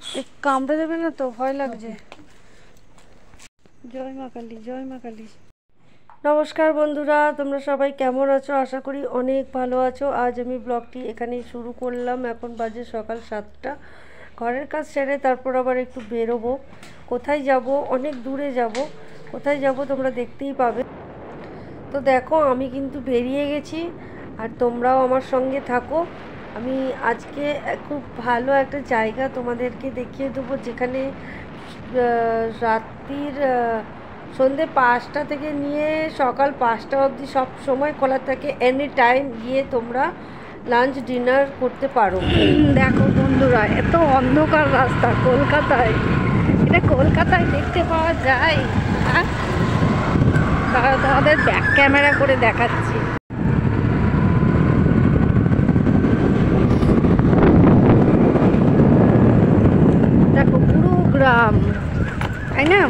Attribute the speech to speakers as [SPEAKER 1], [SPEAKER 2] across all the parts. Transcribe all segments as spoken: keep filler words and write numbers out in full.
[SPEAKER 1] কামড়ে দেবে না তো? ভয় লাগছে। জয় মা কালী, জয় মা কালী। নমস্কার বন্ধুরা, তোমরা সবাই কেমন আছো? আশা করি অনেক ভালো আছো। আজ আমি ব্লগটি এখানেই শুরু করলাম। এখন বাজে সকাল সাতটা। ঘরের কাজ সেরে তারপর আবার একটু বেরোবো। কোথায় যাব? অনেক দূরে যাব। কোথায় যাব তোমরা দেখতেই পাবে। তো দেখো, আমি কিন্তু বেরিয়ে গেছি, আর তোমরাও আমার সঙ্গে থাকো। আমি আজকে খুব ভালো একটা জায়গা তোমাদেরকে দেখিয়ে দেবো, যেখানে রাত্রির সন্ধ্যে পাঁচটা থেকে নিয়ে সকাল পাঁচটা অবধি সব সময় খোলা থাকে। এনি টাইম গিয়ে তোমরা লাঞ্চ ডিনার করতে পারো। দেখো বন্ধুরা, এত অন্ধকার রাস্তা কলকাতায়, এটা কলকাতায় দেখতে পাওয়া যায়। হ্যাঁ, তারা তোমাদের ব্যাক ক্যামেরা করে দেখাচ্ছি। দেখো পুরো গ্রাম, তাই না?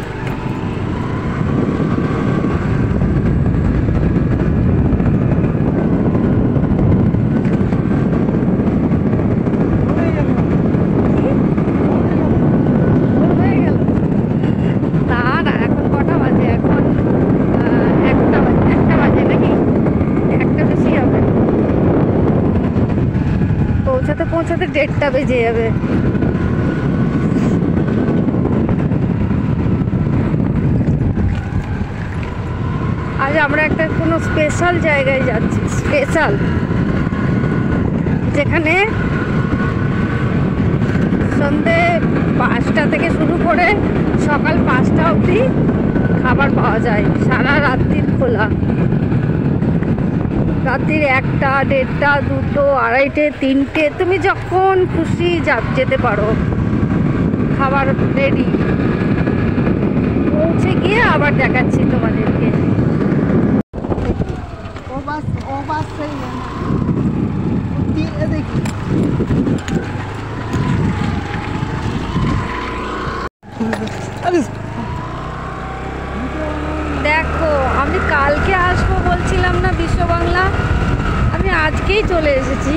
[SPEAKER 1] পৌঁছাতে পৌঁছাতে দেড়টা বেজে যাবে। আজ আমরা একটা কোনো স্পেশাল জায়গায় যাচ্ছি, স্পেশাল, যেখানে সন্ধে পাঁচটা থেকে শুরু করে সকাল পাঁচটা অবধি খাবার পাওয়া যায়। সারা রাত্রির খোলা। রাত্রির একটা, দেড়টা, দুটো, আড়াইটে, তিনটে, তুমি যখন খুশি যা যেতে পারো। খাবার রেডি। পৌঁছে গিয়ে আবার দেখাচ্ছি তোমাদেরকে। ও বাস ও বাস দেখি। দেখো, আমি কালকে আসবো বলছিলাম না বিশ্ব বাংলা, আমি আজকেই চলে এসেছি।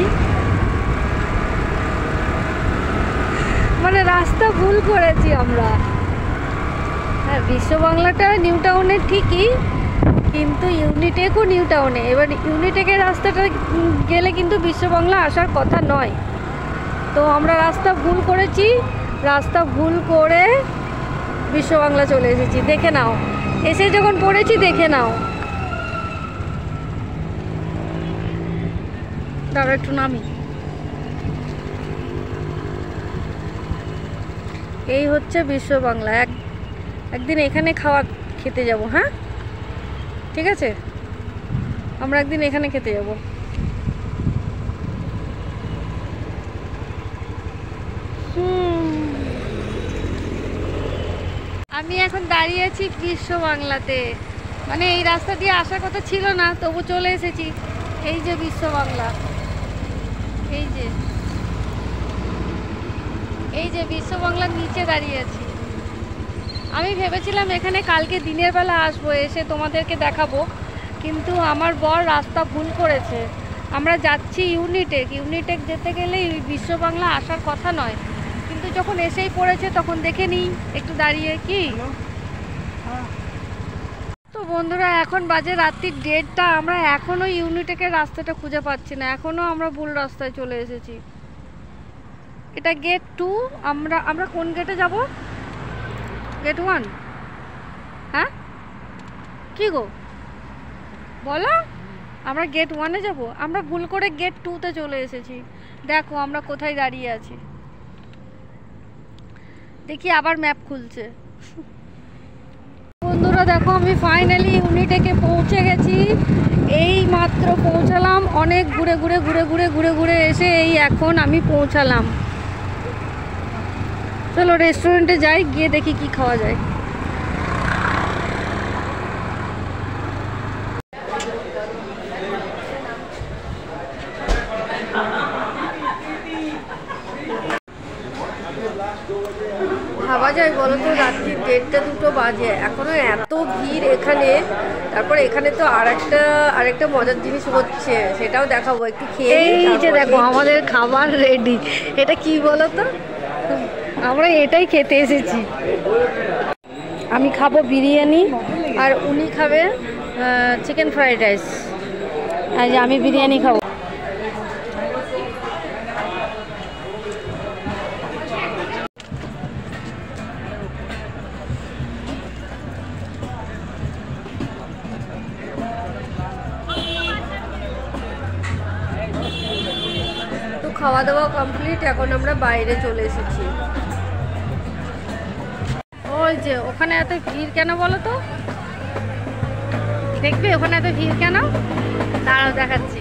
[SPEAKER 1] মানে রাস্তা ভুল করেছি আমরা। হ্যাঁ, বিশ্ব বাংলাটা নিউ টাউনে ঠিকই, কিন্তু ইউনিটেকও নিউ টাউনে। এবার ইউনিটেকের রাস্তাটা গেলে কিন্তু বিশ্ব বাংলা আসার কথা নয়। তো আমরা রাস্তা ভুল করেছি, রাস্তা ভুল করে বিশ্ব বাংলা চলে এসেছি। দেখে নাও, এসে যখন পড়েছি দেখে নাও। দাঁড়া একটু নামি। এই হচ্ছে বিশ্ব বাংলা। এক একদিন এখানে খাওয়া খেতে যাব। হ্যাঁ, ঠিক আছে, আমরা একদিন এখানে খেতে যাব। হুম, আমি এখন দাঁড়িয়ে আছি বিশ্ব বাংলাতে। মানে এই রাস্তা দিয়ে আসার কথা ছিল না, তবু চলে এসেছি। এই যে বিশ্ব বাংলা, এই যে এই যে বিশ্ব বাংলার নিচে দাঁড়িয়ে আছি। আমি ভেবেছিলাম এখানে কালকে দিনের বেলা আসবো, এসে তোমাদেরকে দেখাবো, কিন্তু আমার বর রাস্তা ভুল করেছে। আমরা যাচ্ছি ইউনিটেক। ইউনিটেক যেতে গেলে বিশ্ব বাংলা আসার কথা নয়, কিন্তু যখন এসেই পড়েছে তখন দেখে নিই একটু দাঁড়িয়ে। কি তো বন্ধুরা, এখন বাজে রাত্রির দেড়টা। আমরা এখনও ইউনিটেকের রাস্তাটা খুঁজে পাচ্ছি না। এখনও আমরা ভুল রাস্তায় চলে এসেছি। এটা গেট টু। আমরা আমরা কোন গেটে যাব? Gate one? হ্যাঁ, কি গো বলো? আমরা গেট ওয়ানে যাব। আমরা ভুল করে গেট টুতে চলে এসেছি। দেখো আমরা কোথায় দাঁড়িয়ে আছি। দেখি আবার ম্যাপ খুলছে। বন্ধুরা দেখো, আমি ফাইনালি ইউনিটেকে পৌঁছে গেছি। এই মাত্র পৌঁছালাম। অনেক ঘুরে ঘুরে ঘুরে ঘুরে ঘুরে ঘুরে এসে এই এখন আমি পৌঁছালাম। চলো রেস্টুরেন্টে যাই, গিয়ে দেখি কি খাওয়া যায়। ভাবা যায় বলো তো? রাত্রি দেড়টা দুটো বাজে, এখনো এত ভিড় এখানে। তারপরে এখানে তো আর একটা আরেকটা মজার জিনিস হচ্ছে, সেটাও দেখাবো, একটু খেয়ে। এই যে দেখো আমাদের খাবার রেডি। এটা কি বলো তো? আমরা এটাই খেতে এসেছি। আমি খাবো বিরিয়ানি আর উনি খাবে চিকেন ফ্রাইড রাইস। আর আমি বিরিয়ানি খাবো। তো খাওয়া দাওয়া কমপ্লিট, এখন আমরা বাইরে চলে এসেছি। ওই যে ওখানে এত ভিড় কেন বলো তো? দেখবে ওখানে এত ভিড় কেন? দাঁড়াও দেখাচ্ছি।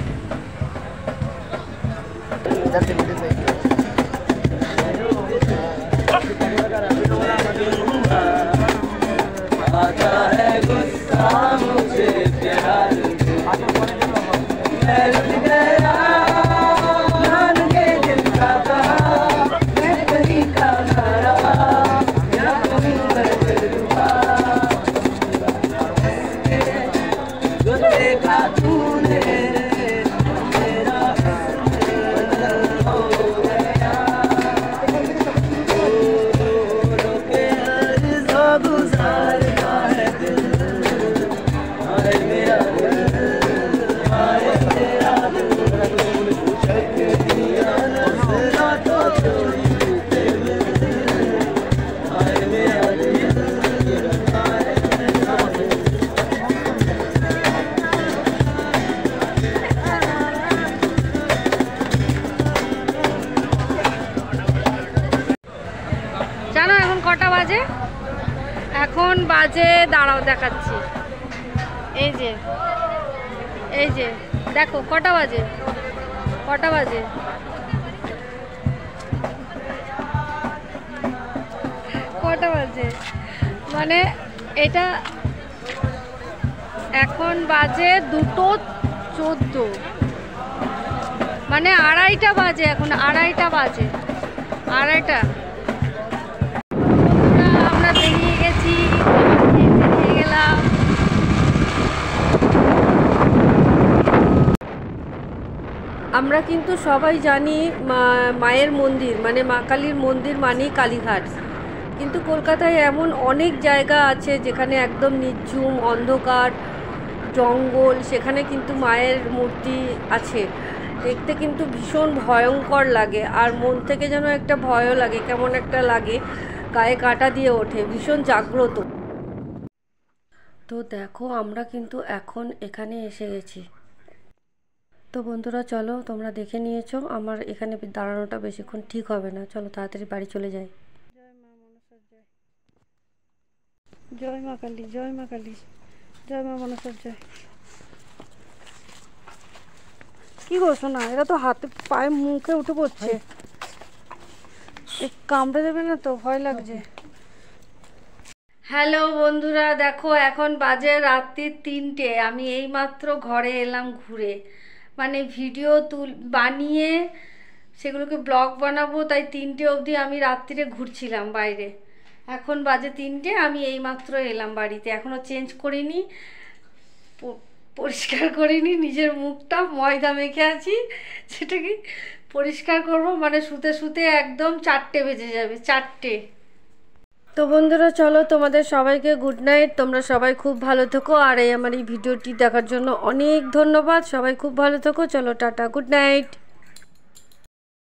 [SPEAKER 1] জানো এখন কটা বাজে? এখন বাজে, দাঁড়াও দেখাচ্ছি। এই যে এই যে দেখো কটা বাজে, কটা বাজে কটা বাজে মানে এটা এখন বাজে দুটো চোদ্দ, মানে আড়াইটা বাজে, এখন আড়াইটা বাজে আড়াইটা আমরা বেরিয়ে গেছি, বেরিয়ে গেলাম। আমরা কিন্তু সবাই জানি মায়ের মন্দির মানে মা কালীর মন্দির মানেই কালীঘাট, কিন্তু কলকাতায় এমন অনেক জায়গা আছে যেখানে একদম নিঝুম অন্ধকার জঙ্গল, সেখানে কিন্তু মায়ের মূর্তি আছে। দেখতে কিন্তু ভীষণ ভয়ঙ্কর লাগে, আর মন থেকে যেন একটা ভয়ও লাগে, কেমন একটা লাগে, গায়ে কাঁটা দিয়ে ওঠে, ভীষণ জাগ্রত। তো দেখো আমরা কিন্তু এখন এখানে এসে গেছি। তো বন্ধুরা চলো, তোমরা দেখে নিয়েছো আমার এখানে দাঁড়ানোটা বেশিক্ষণ ঠিক হবে না, চলো তাড়াতাড়ি বাড়ি চলে যাই। জয় মা মনসার জয়, জয় মা কালী, জয় মা কালী, জয় মা মনসার জয়। কি গো শোনা, এরা তো হাতে পায়ে মুখে উঠে পড়ছে, কামড়ে দেবে না তো? ভয় লাগছে। হ্যালো বন্ধুরা, দেখো এখন বাজে রাত্রি তিনটে, আমি এইমাত্র ঘরে এলাম ঘুরে, মানে ভিডিও তুল বানিয়ে সেগুলোকে ব্লগ বানাবো, তাই তিনটে অবধি আমি রাত্রিরে ঘুরছিলাম বাইরে। এখন বাজে তিনটে, আমি এইমাত্র এলাম বাড়িতে, এখনও চেঞ্জ করিনি, পরিষ্কার করিনি, নিজের মুখটা ময়দা মেখে আছি, সেটাকে পরিষ্কার করব, মানে শুতে শুতে একদম চারটে বেজে যাবে, চারটে। তো বন্ধুরা চলো, তোমাদের সবাইকে গুড নাইট, তোমরা সবাই খুব ভালো থেকো, আর এই আমার এই ভিডিওটি দেখার জন্য অনেক ধন্যবাদ, সবাই খুব ভালো থেকো, চলো টাটা, গুড নাইট।